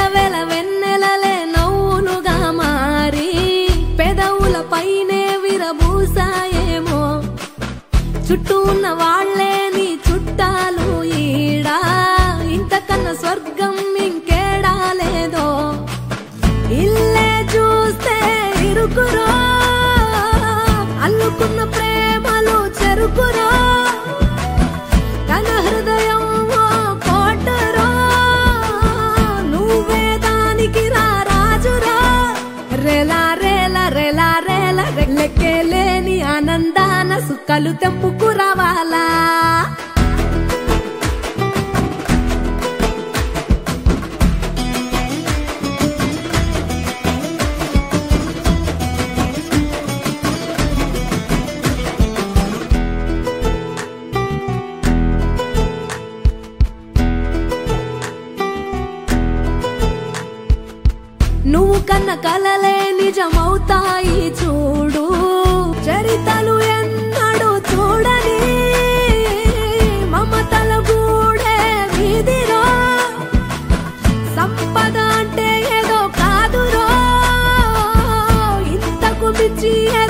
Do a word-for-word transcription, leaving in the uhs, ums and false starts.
వేల వెన్నెలలే నవ్వులుగా మారి పెదవుల పైనే విరబూసాయేమో చుట్టూ ఉన్న వాళ్లే నీ చుట్టాలు ఈడా ఇంతకన్నా స్వర్గం ఇంకేడా లేదో ఇల్లే చూస్తే ఇరుకురో అల్లుకున్న ప్రేమలు చెరుకురో తన హృదయం కోటరో నువ్వే దానికి రా రాజురా రేలా రేలా రేలా రేలా లెక్కేలేని ఆనందాన సుక్కలు తెంపుకు రావాలా నువ్వు కన్న కలలే నిజమవుతాయి చూడు చరితలు ఎన్నడూ చూడని మమతల గూడే వీధిరో సంపద అంటే ఏదో కాదురో ఇంతకు మించి